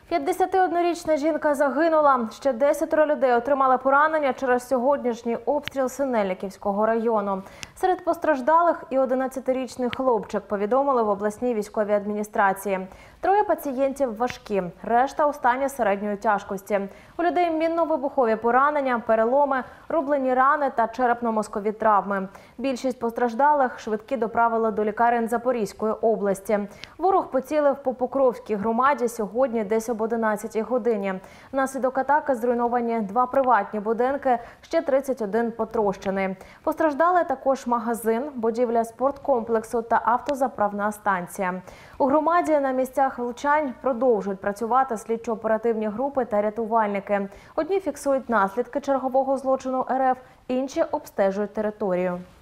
51-річна жінка загинула. Ще 10 людей отримали поранення через сьогоднішній обстріл Синельниківського району. Серед постраждалих і 11-річний хлопчик, повідомили в обласній військовій адміністрації. 3 пацієнтів важкі, решта у стані середньої тяжкості. У людей мінно-вибухові поранення, переломи, рублені рани та черепно-мозкові травми. Більшість постраждалих швидкі доправили до лікарень Запорізької області. Ворог поцілив по Покровській громаді сьогодні десь об 11-й годині. Внаслідок атаки зруйновані 2 приватні будинки, ще 31 потрощений. Постраждали також магазин, будівля спорткомплексу та автозаправна станція. У громаді на місцях влучань продовжують працювати слідчо-оперативні групи та рятувальники. Одні фіксують наслідки чергового злочину РФ, інші обстежують територію.